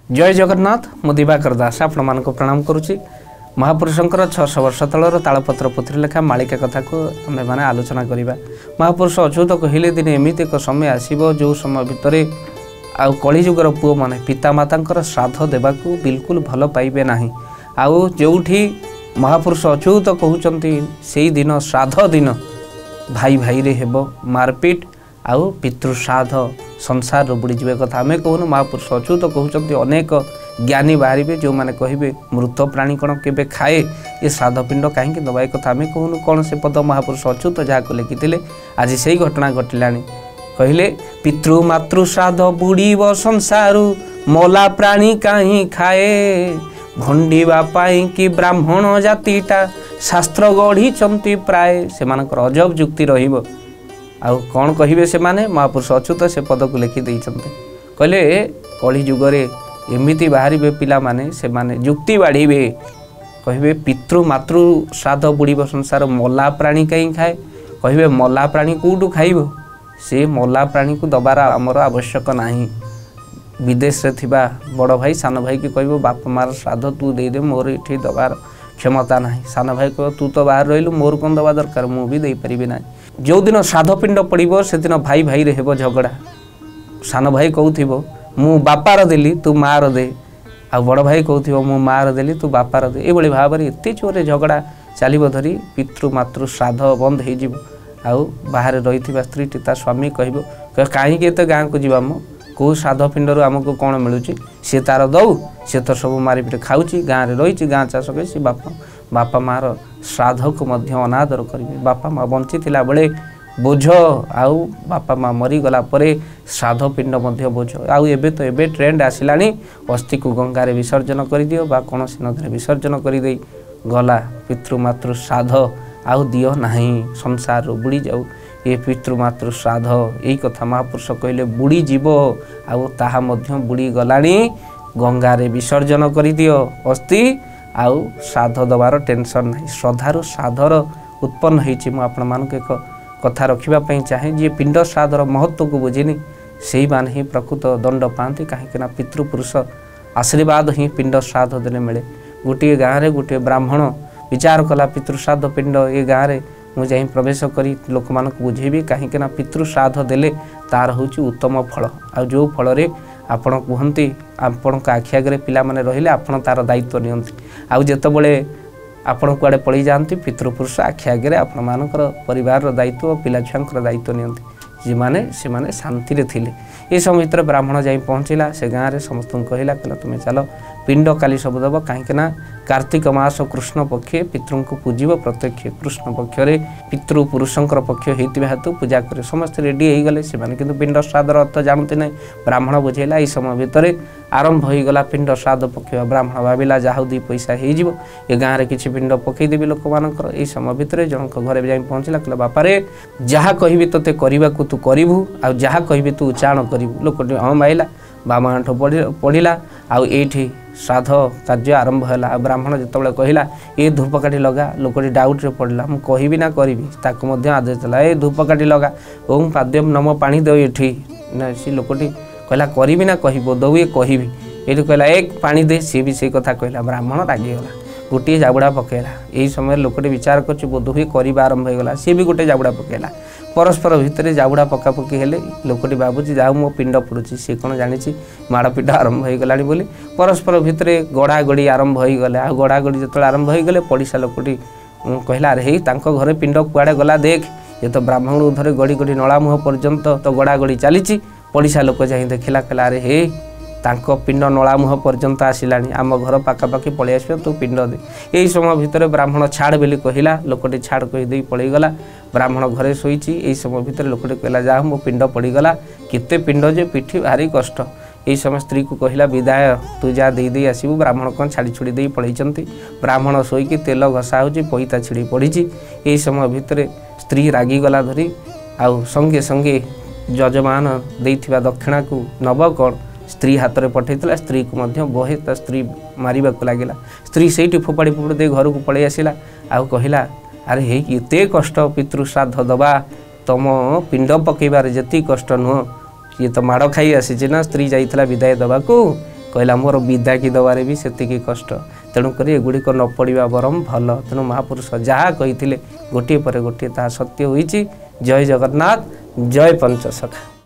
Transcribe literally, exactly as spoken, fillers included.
जय जगन्नाथ मु दिवाकर दास आपण मान प्रणाम करुच्ची। महापुरुषंकर छःश वर्ष तलर तालपत्र पुथी लेखा मालिका कथा को आम मैंने आलोचना करवा। महापुरुष अच्युत कहले दिन एमती एक समय आसो जो समय भितर आउ कलिजुगर पुओ माने पितामाता श्राद्ध देवाक बिल्कुल भल पाइबे नाही। आउ जोठी महापुरुष अच्युत कहते से दिन श्राद्ध दिन भाई भाई रे हेबो मारपीट आउ पितृश्राद्ध संसार बुड़ीजे कथा आम कहूँ। महापुरुष अच्युत कहते अनेक ज्ञानी बाहर जो मैंने कहे मृत प्राणी कौन के खाए ये श्राद्ध पिंड कहीं दबा कथा आम कहूँ। कौन से पद महापुरुष अच्युत जहाँ को लिखिते आज से घटना घटला कहले पितृ मातृ श्राद्ध बुड़ीब संसारू मला प्राणी कहीं खाए भंडीवा पाई कि ब्राह्मण जातिटा शास्त्र गढ़ी प्राय से अजब जुक्ति रहिबो। आउ कौन कहिबे से माने महापुरुष अच्युत से पद को लिखि देइछन्ते कहले कली जुगरे एमिति बाहरिबे पिला माने से माने जुक्ति बाढ़ीबे कहिबे पितृ मातृ श्राद्ध बुड़ीब संसार मला प्राणी कहीं खाए कहिबे मला प्राणी कोठू खाइबो से मला प्राणी को दबार आमर आवश्यक नाही। विदेश रे थिबा बड़ भाई सान भाई की कहबो बाप मार श्राद्ध तू दे दे मोर इठी दबार क्षमता नाही। सान भाई कह तू तो बाहर रहिलु मोर कोन दबा दरकार मु भी दे परिबे ना। जो दिन श्राद्ध पिंड पड़ो से दिन भाई भाई रे हेबो झगड़ा। सान भाई कहूथिबो मु बापार देली तू मार दे आ बड़ भाई कहूथिबो मु मार देली तू बापार दे। ए बळी भाबरे एते चोरे झगड़ा चलिबो धरी पितृ मातृ श्राद्ध बंद हो जिवो। आउ बाहर रही स्त्री ता स्वामी कहबो कहीं एत गाँ को जीवा मो कौ श्राद्ध पिंडर आमको कौन मिलूँ सी तार दऊ सी तो सब मारिपीट खाऊँ गाँव में रही गाँ चाष कर सी बापा बापा मार श्राद्ध को मध्य अनादर करेंगे। बापा माँ बंची बेले बोझ आउ बापा माँ मरीगला श्राद्ध पिंड बोझ आउ एबे तो एबे ट्रेंड आसला अस्थि को गंगार विसर्जन कर दियो बा कौन नदी विसर्जन कर गला पितृमातृ श्राद्ध आउ दियो नहीं संसार बुड़ी जाऊ ये पितृमातृ श्राद्ध यही कथा महापुरुष कहले बुड़ी जीव आउ ताहा मध्य बुड़ी गलानी गंगारे विसर्जन कर दियो अस्थि आउ श्राद्ध दबार टेंशन नहीं। श्रद्धार श्राद्धर उत्पन्न होती मुझे आपण मानक एक कथा रखापी चाहे जी पिंड श्राद्धर महत्व को बुझिनी से मैंने ही प्रकृत दंड पाती कहीं पितृपुरुष आशीर्वाद ही पिंड श्राद्ध देने मिले। गोटे गाँव में गोटे ब्राह्मण विचार कला पितृश्राद्ध पिंड ये गाँव में मुझे प्रवेश करी लोक मान बुझेबी कहीं पितृ श्राद्ध देले तार हूँ उत्तम फल आ जो फल आपण कहते आपण आखि आगे पिला माने रहिले आपण तार दायित्व नियंती आउ जेतबेले आपण कुआडे पड़ी जाती पितृपुरुष आखि आगे आपण मानकर परिवार दायित्व पिला छुआंकर दायित्व नियंती जी माने से माने शांति रे थिले। ये समय भीतर ब्राह्मण जाई पहुँचला से गाँव में समस्त कहला कहला तुम चलो पिंड काली सब दब कहीं कार्तिक मास कृष्ण पक्षे पितृ को पूजिब प्रत्यक्ष कृष्ण पक्ष पितृ पुरुषंकर पक्ष होता हेतु पूजा करे समस्त रेडी हो गले से पिंड श्राद्ध अर्थ जानते ना। ब्राह्मण बुझेला ये समय भितर आरंभ हो गला पिंड श्राद्ध पक्ष ब्राह्मण भाविला जहाँ दी पैसा हो गाँव में किसी पिंड पकईदेवी लोक मानकर ये समय भितर जनक घरे जा पहुँचला कहला बापारे जहाँ कहि तोते करने को तू करू आ जहाँ कहि तू उच्चारण करू लोक हाँ माइला बामा आठ पढ़ला आउ ये श्राद्ध कार्य आरंभ है। ब्राह्मण जिते कहला ये धूपकाठी लगा लोकटी डाउट रे पड़ला मु कहबी ना करी आदेश देला ए धूपकाठी लगा ओम पाद्यम नम पानी दो ये ना सी लोकटी कहला करी ना कह दौ ये कहबी ये कहला एक पानी दे सी भी से कथा कहला ब्राह्मण रागिगला गोटे जाबुड़ा पकेला। यही समय लोकटी विचार कर बोध हुए कर आरंभ होगा सी भी गोटे जाबुड़ा पकेला परस्पर भितर जाबुड़ा पकापकी हेले लोकटी भावुची जाऊ मो पिंड पड़ुची सी कौन जानी माड़पीट आरंभ हो गला बोली परस्पर भितर गड़ा गड़ी आरंभ हो गले आ गड़ा गड़ी जो आरंभ हो गले पड़िशा लोकटी कहला अरे हे तांको घरे पिंड कुआड़े गला देख ये तो ब्राह्मण धरे गड़ी गड़ी नला मुह पर्यंत तो गड़ा गड़ी चली पड़िशा लोक जा देखला कहला अरे हे तांको पिंड नला मुह पर्यंत आसिलानी आम घर पाखापाखि पलि आस तू पिंड दे। यही समय भितर ब्राह्मण छाड़ बोली कहला लोकटी छाड़ कहीदे पलैगला ब्राह्मण घरे शोची यही समय भितर लोकटी कहला जा मो पिंड पड़गला केते पिंड जे पिठी भारी कष्ट। यही समय स्त्री को कहला विदाय तू जा दे दे आसबू ब्राह्मण कौन छाड़ी छुड़ी दे पलैंती ब्राह्मण शोईकी तेल घसा हो पैता छिड़ी पड़ी। यही समय भितर स्त्री रागिगला धरी आउ संगे संगे जजमान देइथिबा दक्षिणा को नब कौन स्त्री हाथ में पठेला स्त्री को मध्य बहे ता स्त्री मारिबा को लागिला स्त्री से फोपाड़ी फोपाड़ी दे घर को पलि आसला आउ कहला अरे हे एते कष्ट पितृ श्राद्ध दबा तुम पिंड पकेबार जति कष्ट नुह ये तो माड़ खाई आसी ना स्त्री जाइला विदाय दबा को कहला मोर विदाकी दबारे भी सेतिकी कष्ट तेणुक एगुड़िक न पड़ा बरम भल तेणु महापुरुष जहाँ कही गोटे पर गोटे ता सत्य होईची। जय जगन्नाथ जय पंचसखा।